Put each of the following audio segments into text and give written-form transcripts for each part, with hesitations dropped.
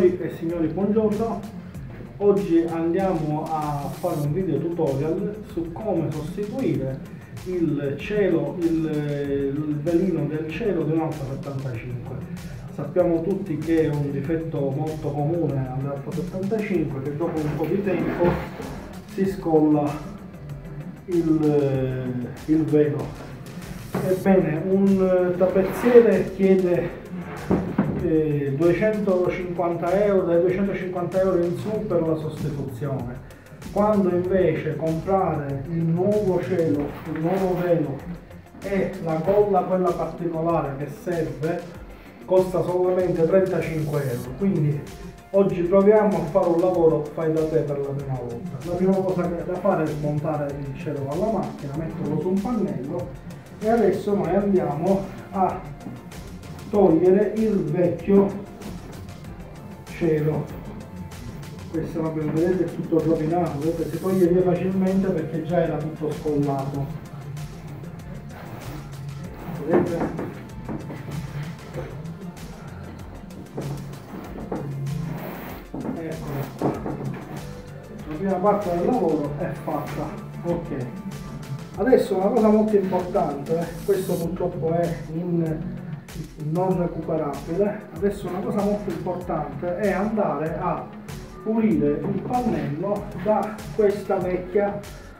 Signori e signori, buongiorno. Oggi andiamo a fare un video tutorial su come sostituire il velino del cielo di un'Alfa 75. Sappiamo tutti che è un difetto molto comune all'Alfa 75, che dopo un po' di tempo si scolla il velo. Ebbene, un tappezziere chiede 250 euro, dai 250 euro in su per la sostituzione, quando invece comprare il nuovo cielo, il nuovo velo e la colla quella particolare che serve costa solamente 35 euro. Quindi oggi proviamo a fare un lavoro fai da te per la prima volta. La prima cosa che è da fare è smontare il cielo dalla macchina, metterlo su un pannello e adesso noi andiamo a togliere il vecchio cielo. Questo, vedete, è tutto rovinato, vedete, si toglie via facilmente perché già era tutto scollato. Vedete? Eccolo qua. La prima parte del lavoro è fatta. Ok. Adesso una cosa molto importante, questo purtroppo è non recuperabile. Adesso una cosa molto importante è andare a pulire il pannello da questa vecchia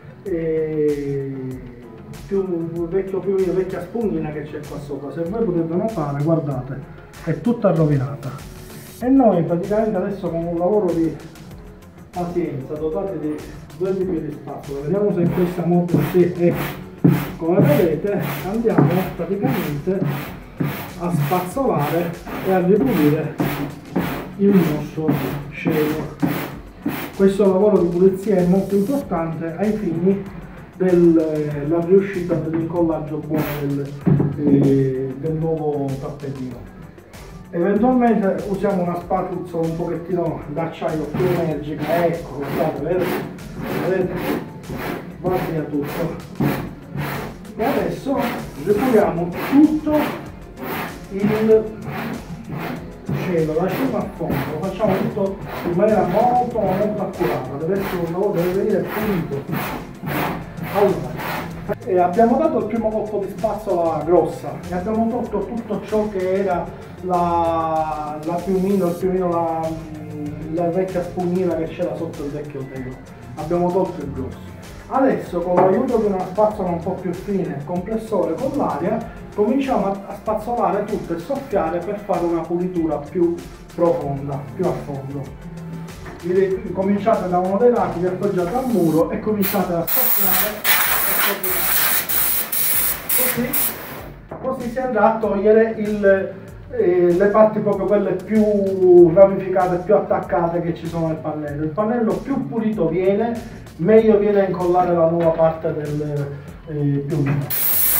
vecchia spugnina che c'è qua sopra. Se voi potete notare, guardate, è tutta rovinata. E noi praticamente adesso con un lavoro di pazienza, dotati di due tipi di spazzola, vediamo se questa moto e come vedete andiamo praticamente a spazzolare e a ripulire il nostro cielo. Questo lavoro di pulizia è molto importante ai fini della riuscita dell'incollaggio buono del nuovo tappetino. Eventualmente usiamo una spatuzzola un pochettino d'acciaio più energica, ecco, guardate, vedete? Va via tutto. E adesso ripuliamo tutto il cielo, da cima a fondo, lo facciamo tutto in maniera molto accurata, deve essere un lavoro, deve venire pulito. Allora, abbiamo dato il primo colpo di spazzola grossa e abbiamo tolto tutto ciò che era la vecchia spugnina che c'era sotto il vecchio velo. Abbiamo tolto il grosso. Adesso con l'aiuto di una spazzola un po' più fine, compressore con l'aria, cominciamo a spazzolare tutto e soffiare per fare una pulitura più profonda, più a fondo. Cominciate da uno dei lati, vi appoggiate al muro e cominciate a soffiare e così si andrà a togliere le parti proprio quelle più ramificate, più attaccate che ci sono nel pannello. Il pannello più pulito viene, meglio viene a incollare la nuova parte del piumino.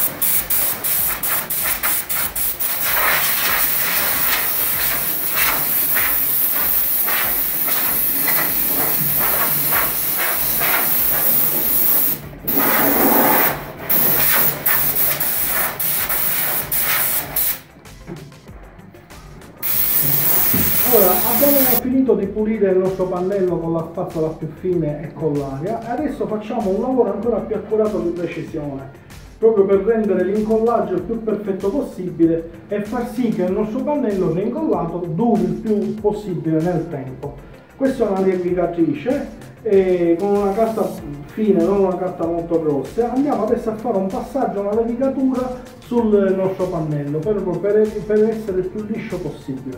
Ora abbiamo finito di pulire il nostro pannello con la spazzola più fine e con l'aria e adesso facciamo un lavoro ancora più accurato di precisione, proprio per rendere l'incollaggio il più perfetto possibile e far sì che il nostro pannello reincollato duri il più possibile nel tempo. Questa è una levigatrice e con una carta fine, non una carta molto grossa. Andiamo adesso a fare un passaggio, una levigatura sul nostro pannello per essere il più liscio possibile.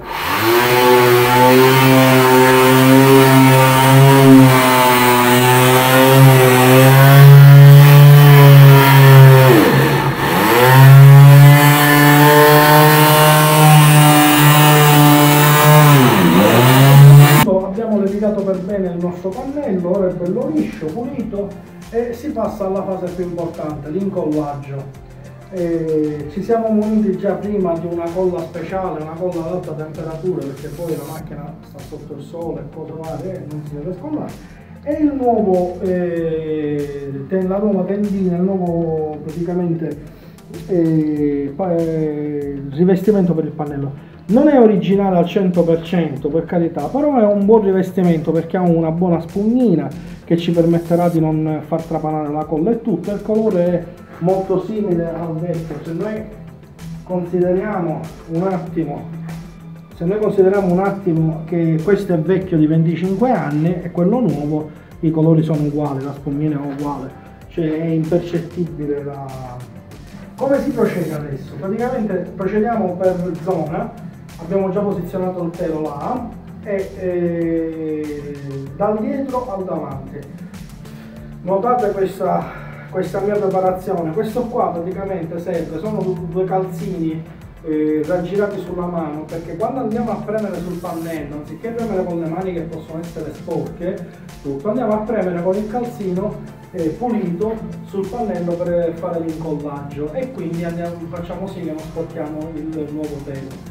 Abbiamo levigato per bene il nostro pannello, ora è bello liscio, pulito e si passa alla fase più importante, l'incollaggio. Ci siamo muniti già prima di una colla speciale, una colla ad alta temperatura, perché poi la macchina sta sotto il sole e cose varie e non si deve scollare, e il nuovo, la nuova tendina, il nuovo praticamente rivestimento per il pannello. Non è originale al 100% per carità, però è un buon rivestimento perché ha una buona spugnina che ci permetterà di non far trapanare la colla e tutto. Il colore è molto simile al vecchio. Se noi consideriamo un attimo che questo è vecchio di 25 anni e quello nuovo, i colori sono uguali, la spugnina è uguale, cioè è impercettibile la... Come si procede adesso? Praticamente procediamo per zona. Abbiamo già posizionato il telo là e dal dietro al davanti. Notate questa mia preparazione. Questo qua praticamente serve, sono due calzini raggirati sulla mano, perché quando andiamo a premere sul pannello, anziché premere con le mani che possono essere sporche, andiamo a premere con il calzino pulito sul pannello per fare l'incollaggio, e quindi facciamo sì che non sporchiamo il nuovo telo.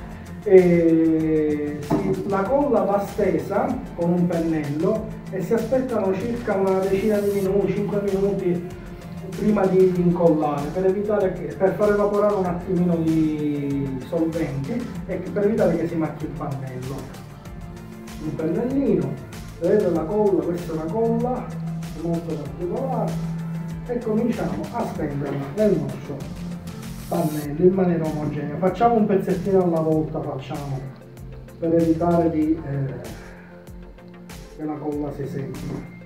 La colla va stesa con un pennello e si aspettano circa una decina di minuti, 5 minuti prima di incollare, per far evaporare un attimino di solventi e per evitare che si macchi il pannello. Un pennellino, vedete la colla, questa è una colla molto particolare, e cominciamo a stenderla nel nostro pannello in maniera omogenea. Facciamo un pezzettino alla volta, per evitare che la colla si secchi.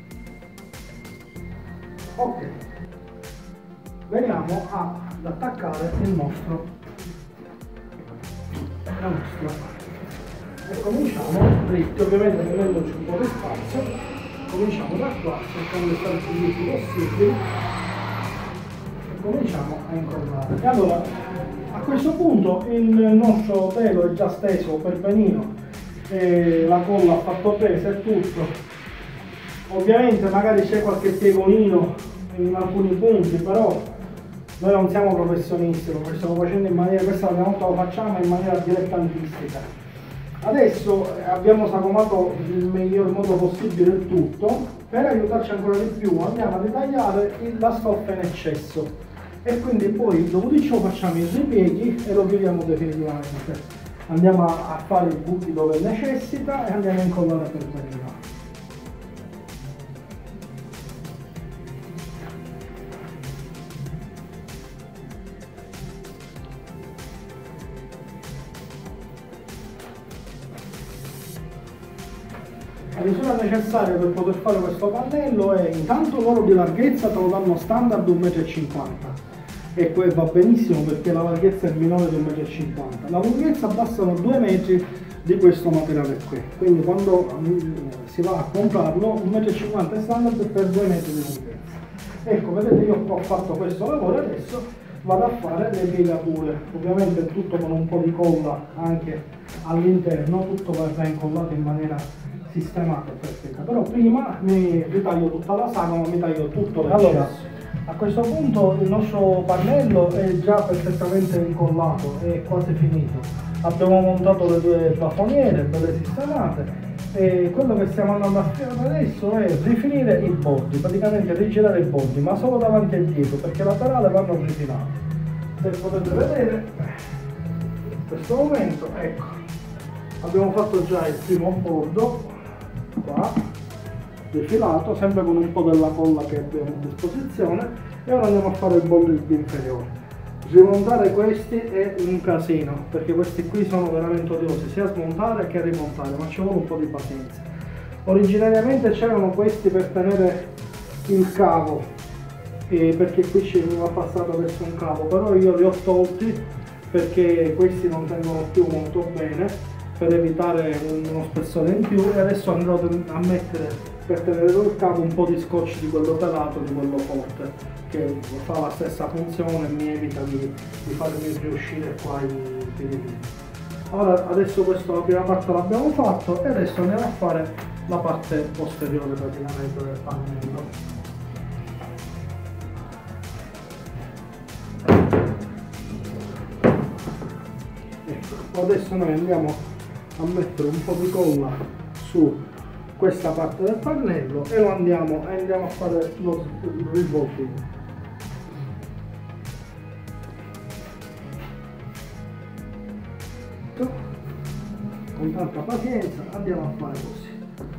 Ok, veniamo ad attaccare il nostro e cominciamo dritti, ovviamente tenendoci un po' di spazio. Cominciamo da qua, cercando di stare più dritti possibili. Cominciamo a incollare. E allora, a questo punto il nostro telo è già steso per benino, la colla ha fatto presa e tutto. Ovviamente magari c'è qualche piegolino in alcuni punti, però noi non siamo professionisti, lo stiamo facendo in maniera, questa è la prima volta lo facciamo in maniera dilettantistica. Adesso abbiamo sagomato il miglior modo possibile il tutto. Per aiutarci ancora di più andiamo a ritagliare la stoffa in eccesso e quindi poi dopo di ciò facciamo i ripieghi e lo chiudiamo definitivamente. Andiamo a fare i buchi dove necessita e andiamo a incollare per benino. La misura necessaria per poter fare questo pannello è intanto l'oro di larghezza, te lo danno standard 1,50 m e va benissimo perché la larghezza è minore di 1,50 m. La lunghezza bastano 2 metri di questo materiale qui, quindi quando si va a comprarlo 1,50 m è standard per 2 metri di lunghezza. Ecco, vedete, io ho fatto questo lavoro e adesso vado a fare le piegature, ovviamente tutto con un po' di colla anche all'interno, tutto verrà incollato in maniera sistemata e perfetta, però prima mi ritaglio tutta la sagoma, mi taglio tutto l'eccesso. Allora, a questo punto il nostro pannello è già perfettamente incollato, è quasi finito. Abbiamo montato le due plafoniere belle sistemate e quello che stiamo andando a fare adesso è rifinire i bordi, praticamente rigirare i bordi, ma solo davanti e dietro, perché laterali vanno rifinati. Se potete vedere in questo momento, ecco, abbiamo fatto già il primo bordo qua, defilato, sempre con un po' della colla che abbiamo a disposizione, e ora andiamo a fare il bordo inferiore. Rimontare questi è un casino, perché questi qui sono veramente odiosi, sia smontare che rimontare, ma ci vuole un po' di pazienza. Originariamente c'erano questi per tenere il cavo, perché qui ci veniva passato adesso un cavo, però io li ho tolti perché questi non tengono più molto bene, per evitare uno spessore in più, e adesso andrò a mettere per tenere il cavo un po' di scotch di quello pelato, di quello forte, che fa la stessa funzione e mi evita di farmi riuscire qua i piedini. Ora adesso la prima parte l'abbiamo fatto e adesso andiamo a fare la parte posteriore praticamente del pannello. Ecco, adesso noi andiamo a mettere un po' di colla su questa parte del pannello e andiamo a fare il rivoltino. con tanta pazienza andiamo a fare così.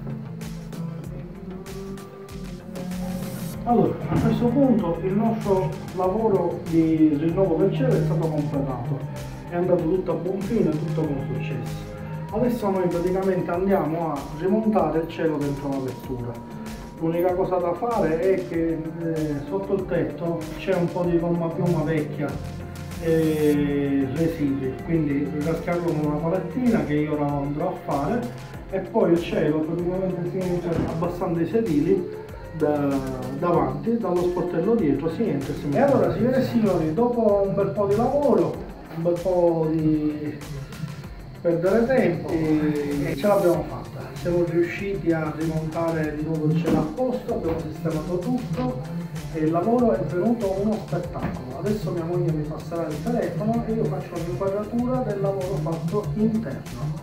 Allora, a questo punto il nostro lavoro di rinnovo del cielo è stato completato, è andato tutto a buon fine, tutto con successo. Adesso noi praticamente andiamo a rimontare il cielo dentro la vettura. L'unica cosa da fare è che sotto il tetto c'è un po' di gomma piuma vecchia residui, quindi riscaldarlo con una palettina che io ora andrò a fare, e poi il cielo praticamente si entra abbassando i sedili davanti, dallo sportello dietro si entra e si mette. E allora, signore e signori, dopo un bel po' di lavoro, un bel po' di perdere tempo, ce l'abbiamo fatta. Siamo riusciti a rimontare di nuovo il cielo a posto, abbiamo sistemato tutto e il lavoro è venuto uno spettacolo. Adesso mia moglie mi passerà il telefono e io faccio un'inquadratura del lavoro fatto interno.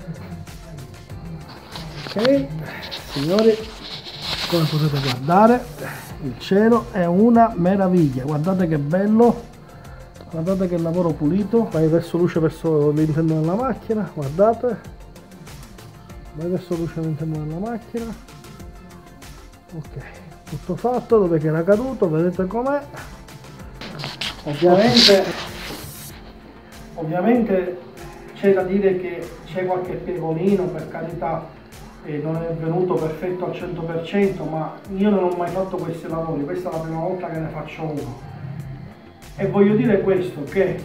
Ok, signori, come potete guardare, il cielo è una meraviglia. Guardate che bello, guardate che lavoro pulito. Vai verso luce, verso l'interno della macchina, guardate, vai verso luce all'interno della macchina. Ok, tutto fatto. Dove che era caduto, vedete com'è. Ovviamente c'è da dire che c'è qualche piegholino, per carità, non è venuto perfetto al 100%, ma io non ho mai fatto questi lavori, questa è la prima volta che ne faccio uno. E voglio dire questo, che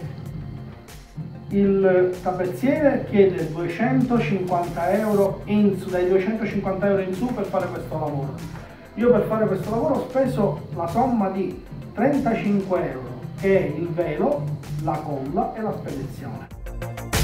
il tappezziere chiede 250 euro in su, dai 250 euro in su per fare questo lavoro. Io per fare questo lavoro ho speso la somma di 35 euro, che è il velo, la colla e la spedizione.